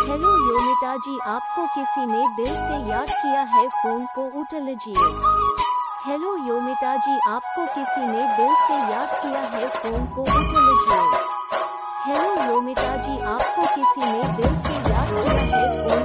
Hello योमिता जी, आपको किसी ने दिल से याद किया है, फोन को उठा लीजिए। हेलो योमिता जी, आपको किसी ने दिल से याद किया है, फोन को उठा लीजिए। हेलो योमिता जी, आपको किसी ने दिल से याद किया है, फोन